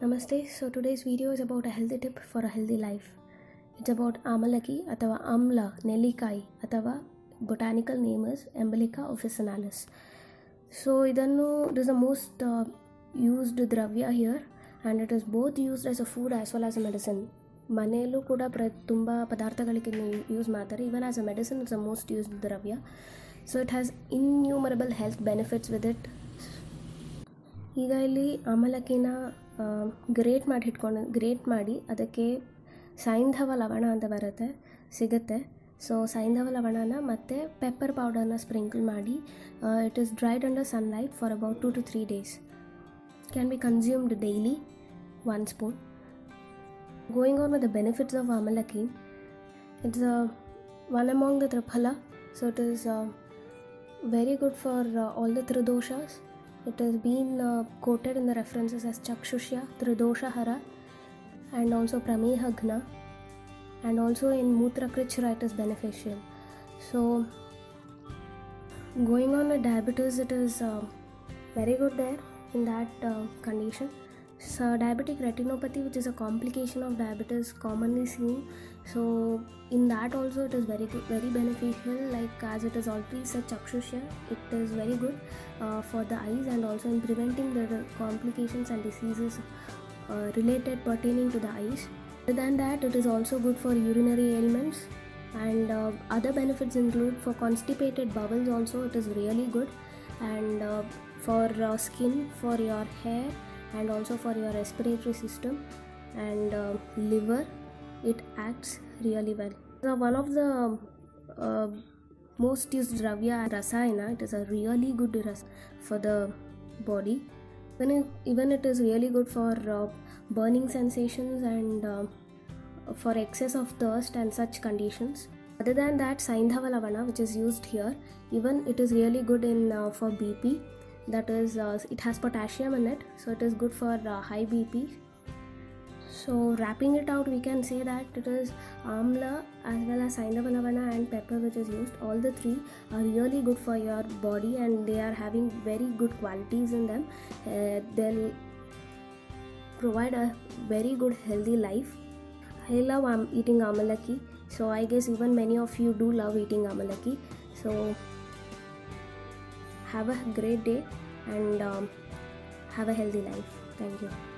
Namaste. So today's video is about a healthy tip for a healthy life. It's about amalaki ಅಥವಾ amla, ನೆಲ್ಲಿಕಾಯಿ ಅಥವಾ botanical name is Embolica officinalis. So it is the most used dravya here, and it is both used as a food as well as a medicine. ಮನೆಯಲ್ಲೂ ಕೂಡ ತುಂಬ ಪದಾರ್ಥಗಳಿಗೆ use ಮಾಡ್ತಾರೆ. Even as a medicine it's the most used dravya. So it has innumerable health benefits with it. ಈಗ ಇಲ್ಲಿ ಆಮಲಕಿನ great ಮಾಡಿ ಅದಕ್ಕೆ ಸೈಂಧವ ಲವಣ ಅಂತ ಸಿಗುತ್ತೆ. ಸೊ ಸೈಂಧವ ಲವಣನ ಮತ್ತು ಪೆಪ್ಪರ್ ಪೌಡರ್ನ ಸ್ಪ್ರಿಂಕಲ್ ಮಾಡಿ it is dried under sunlight for about 2 to 3 days. Can be consumed daily, 1 spoon. Going on with the benefits of amalaki, it's one among the triphala. So it is very good for all the tridoshas. It has been quoted in the references as Chakshushya, Tridoshahara, and also Pramehagna, and also in Mutrakrishra it is beneficial. So going on with diabetes, it is very good there in that condition. So diabetic retinopathy, which is a complication of diabetes commonly seen, so in that also it is very good, very beneficial. Like as it is already said, Chakshushya, it is very good for the eyes and also in preventing the complications and diseases related pertaining to the eyes. Other than that, it is also good for urinary ailments, and other benefits include for constipated bowels also it is really good, and for skin, for your hair, and also for your respiratory system and liver. It acts really well. So one of the most used dravya, rasayana, it is a really good for the body. Even it is really good for burning sensations and for excess of thirst and such conditions. Other than that, saindhava lavana, which is used here, even it is really good in for BP. That is it has potassium in it, so it is good for high BP. So wrapping it out, we can say that it is amla as well as saindhava lavana and pepper which is used. All the three are really good for your body and they are having very good qualities in them. They'll provide a very good healthy life. I love eating amalaki, so I guess even many of you do love eating amalaki. So have a great day and have a healthy life. Thank you.